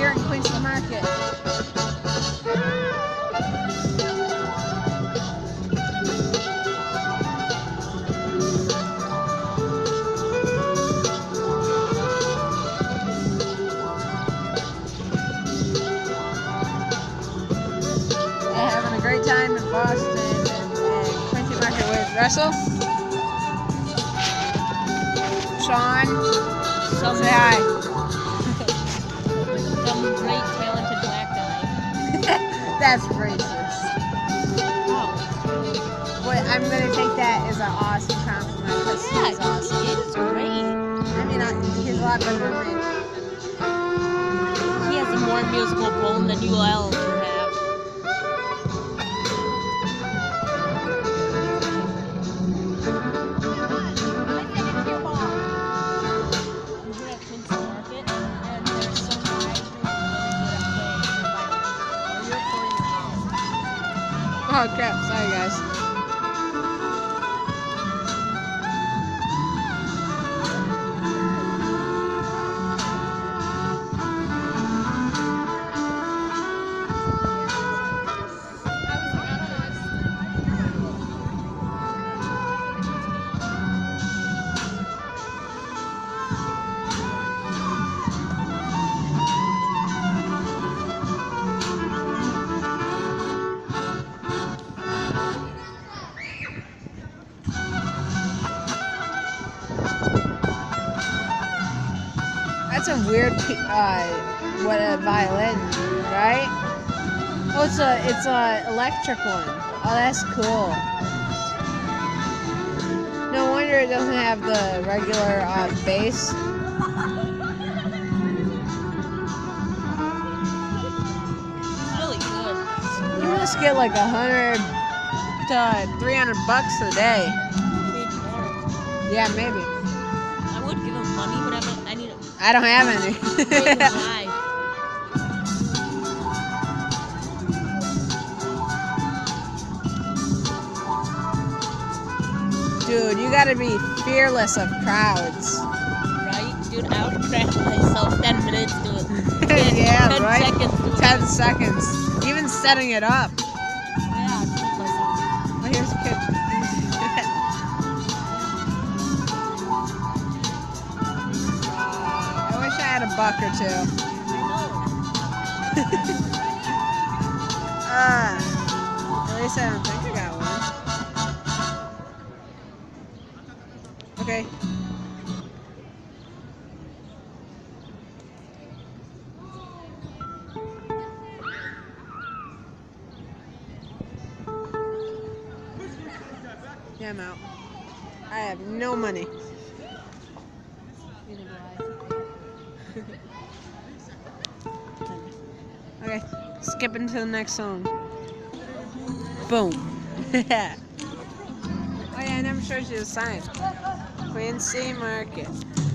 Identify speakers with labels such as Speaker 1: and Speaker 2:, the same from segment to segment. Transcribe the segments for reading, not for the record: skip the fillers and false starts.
Speaker 1: here in Quincy Market. They're having a great time in Boston and Quincy Market with Russell, Sean, say hi.
Speaker 2: Some great talented black guy.
Speaker 1: That's racist.
Speaker 2: Oh.
Speaker 1: But I'm gonna take that as an awesome compliment because he's awesome.
Speaker 2: It's great.
Speaker 1: I mean, he's a lot better than me.
Speaker 2: He has a more musical bone than you will ever have.
Speaker 1: Oh crap, sorry guys. That's a weird, what a violin, right? Oh, it's a electric one. Oh, that's cool. No wonder it doesn't have the regular bass.
Speaker 2: It's really good.
Speaker 1: You must get like 100 to 300 bucks a day.
Speaker 2: Maybe more.
Speaker 1: Yeah, maybe.
Speaker 2: I would give him money, but I need a
Speaker 1: I don't have any.
Speaker 2: why.
Speaker 1: Dude, you gotta be fearless of crowds.
Speaker 2: Right? Dude, I would crash myself 10 minutes to it. 10,
Speaker 1: Yeah,
Speaker 2: 10
Speaker 1: right?
Speaker 2: seconds to
Speaker 1: 10 seconds. Even setting it up.
Speaker 2: Yeah, I'd kill myself.
Speaker 1: Oh, here's a kid. I wish I had a buck or two.
Speaker 2: I
Speaker 1: At least I don't think I got one. Okay. Yeah, I'm out. I have no money. Okay, skipping to the next song. Boom. Oh yeah, I never showed you the sign. Quincy Market.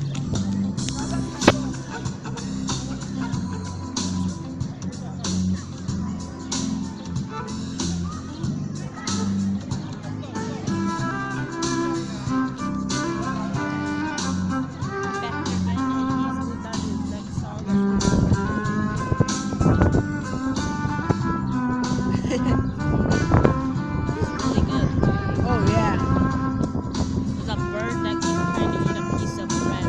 Speaker 1: Oh yeah.
Speaker 2: There's a bird that keeps trying to eat a piece of bread.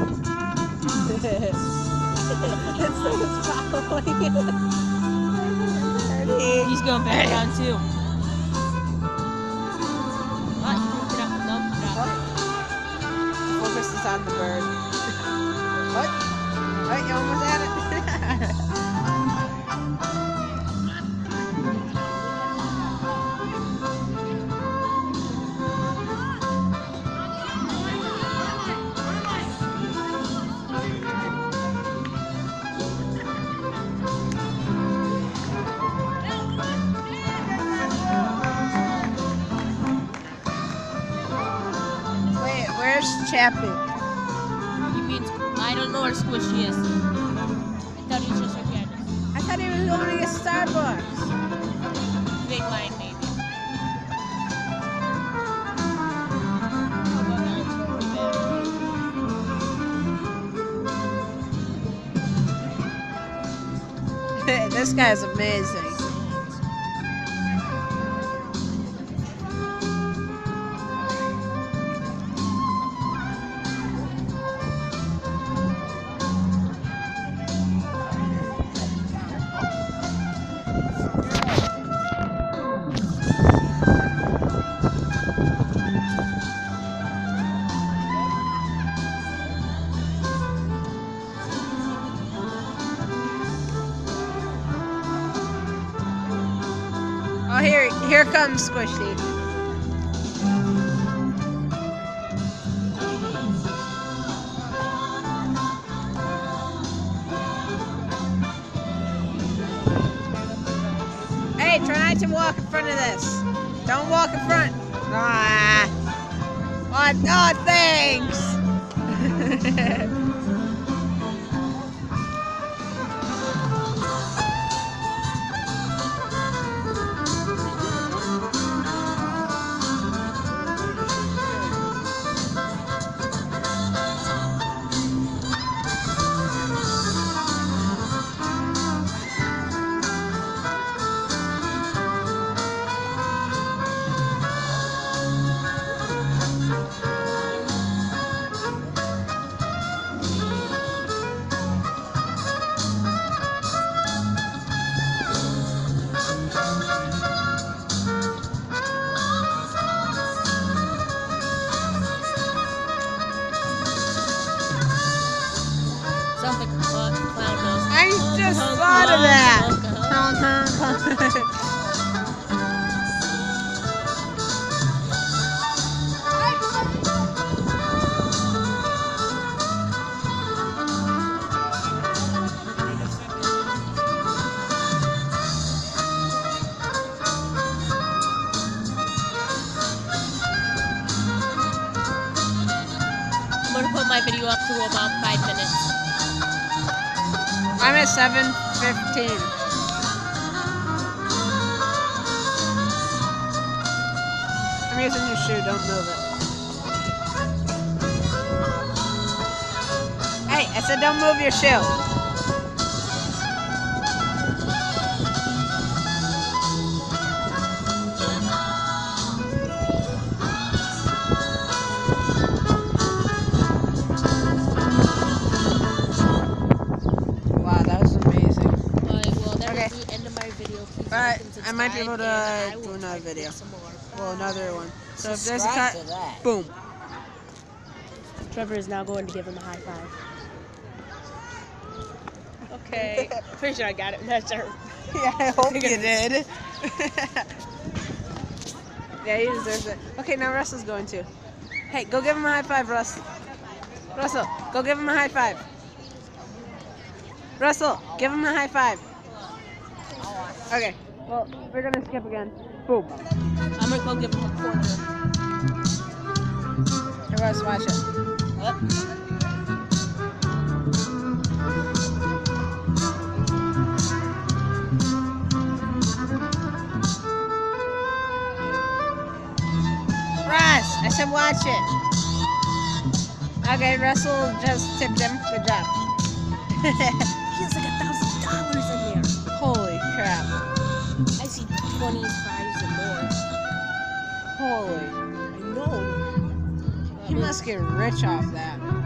Speaker 1: It's following.
Speaker 2: He's going back down too. What? You moved it up. Nope, drop it.
Speaker 1: Focus is on the bird. What? What? You almost had it. Wait, where's Chappie?
Speaker 2: He means, I don't know where Squishy is. I thought he was just like that.
Speaker 1: I thought he was going to get Starbucks.
Speaker 2: Big line, maybe.
Speaker 1: This guy's amazing. Oh, here comes Squishy. Hey, try not to walk in front of this. Don't walk in front. Ah. Oh, thanks.
Speaker 2: Sounds like a clown nose.
Speaker 1: I just thought of that.
Speaker 2: I'm gonna put my video up to about 5 minutes.
Speaker 1: I'm at 7:15. I'm using your shoe, don't move it. Hey, I said don't move your shoe. Wow, that was amazing.
Speaker 2: Alright, well, that
Speaker 1: Okay.
Speaker 2: was the end of my video. Please
Speaker 1: Alright,
Speaker 2: like and
Speaker 1: I might be
Speaker 2: subscribe,
Speaker 1: able to
Speaker 2: and I
Speaker 1: do
Speaker 2: will
Speaker 1: another
Speaker 2: try to
Speaker 1: video.
Speaker 2: make some more.
Speaker 1: Well, another one. So if there's a
Speaker 3: Subscribe
Speaker 1: cut,
Speaker 3: to that.
Speaker 1: boom.
Speaker 2: Trevor is now going to give him a high five. Okay. Pretty sure I got it. That's our.
Speaker 1: Yeah, I hope you did. Yeah, he deserves it. Okay, now Russell's going to. Hey, go give him a high five, Russ. Russell, go give him a high five. Russell, give him a high five. Okay, well, we're going to skip again. Boom.
Speaker 2: I'm gonna go give him a quarter.
Speaker 1: Hey, Russ, watch it.
Speaker 2: Up.
Speaker 1: Russ, I said watch it. Okay, Russell just tipped him. Good job.
Speaker 2: He has like $1,000 in there.
Speaker 1: Holy crap.
Speaker 2: I see 20s, 5s, and more.
Speaker 1: Holy.
Speaker 2: I know.
Speaker 1: He must get rich off that.